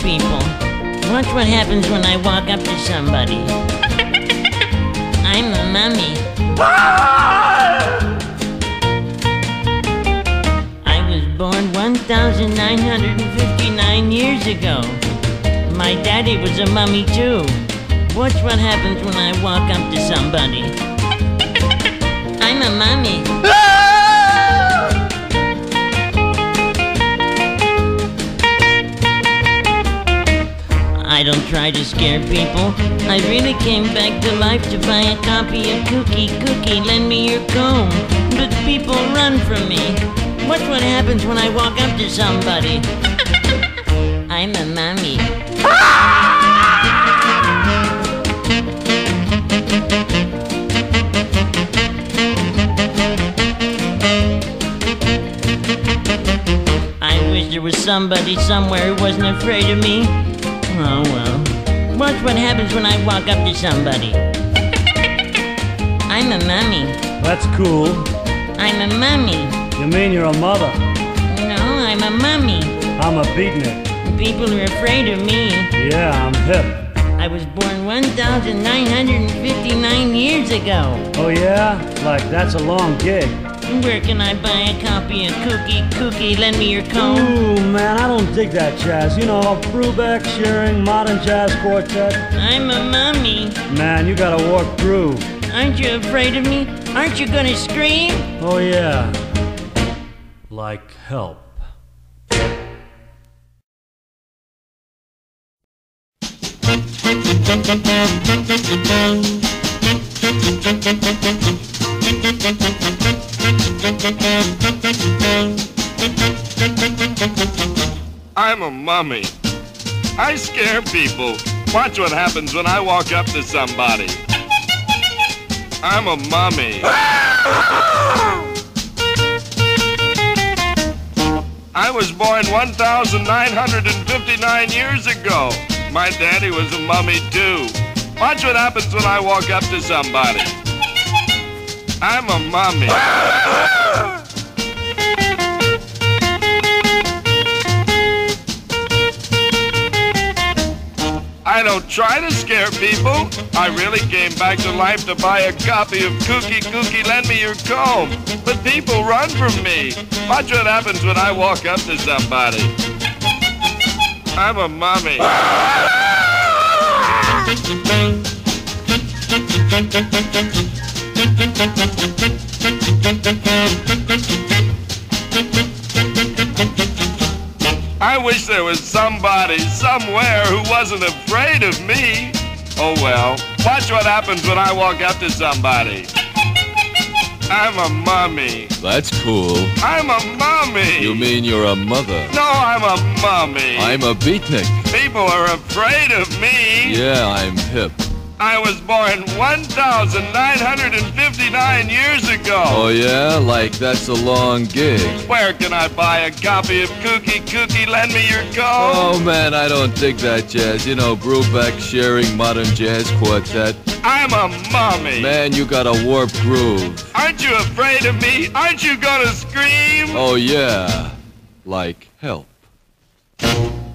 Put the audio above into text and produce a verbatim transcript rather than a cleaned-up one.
people. Watch what happens when I walk up to somebody. I'm a mummy. I was born one thousand nine hundred fifty-nine years ago. My daddy was a mummy too. Watch what happens when I walk up to somebody. I'm a mummy. I don't try to scare people. I really came back to life to buy a copy of Cookie Cookie, lend me your comb. But people run from me. Watch what happens when I walk up to somebody. I'm a mummy. I wish there was somebody somewhere who wasn't afraid of me. Oh well. Watch what happens when I walk up to somebody. I'm a mummy. That's cool. I'm a mummy. You mean you're a mother? No, I'm a mummy. I'm a beatnik. People are afraid of me. Yeah, I'm hip. I was born one thousand nine hundred fifty-nine years ago. Oh yeah? Like, that's a long gig. Where can I buy a copy of Cookie Cookie, lend me your comb? Ooh, man, I don't dig that jazz. You know, Brubeck, Shearing, Modern Jazz Quartet. I'm a mummy. Man, you got a warped groove. Aren't you afraid of me? Aren't you gonna scream? Oh yeah. Like help. I'm a mummy. I scare people. Watch what happens when I walk up to somebody. I'm a mummy. I was born one thousand nine hundred fifty-nine years ago. My daddy was a mummy too. Watch what happens when I walk up to somebody. I'm a mummy. I don't try to scare people. I really came back to life to buy a copy of Cookie Cookie, lend me your comb. But people run from me. Watch what happens when I walk up to somebody. I'm a mummy. I wish there was somebody somewhere who wasn't afraid of me. Oh well, watch what happens when I walk up to somebody. I'm a mummy. That's cool. I'm a mummy. You mean you're a mother? No, I'm a mummy. I'm a beatnik. People are afraid of me. Yeah, I'm hip. I was born one thousand nine hundred fifty-nine years ago. Oh yeah? Like that's a long gig. Where can I buy a copy of Cookie Cookie, lend me your comb? Oh man, I don't dig that jazz. You know, Brubeck, Shearing, Modern Jazz Quartet. I'm a mummy. Man, you got a warped groove. Aren't you afraid of me? Aren't you gonna scream? Oh yeah. Like help.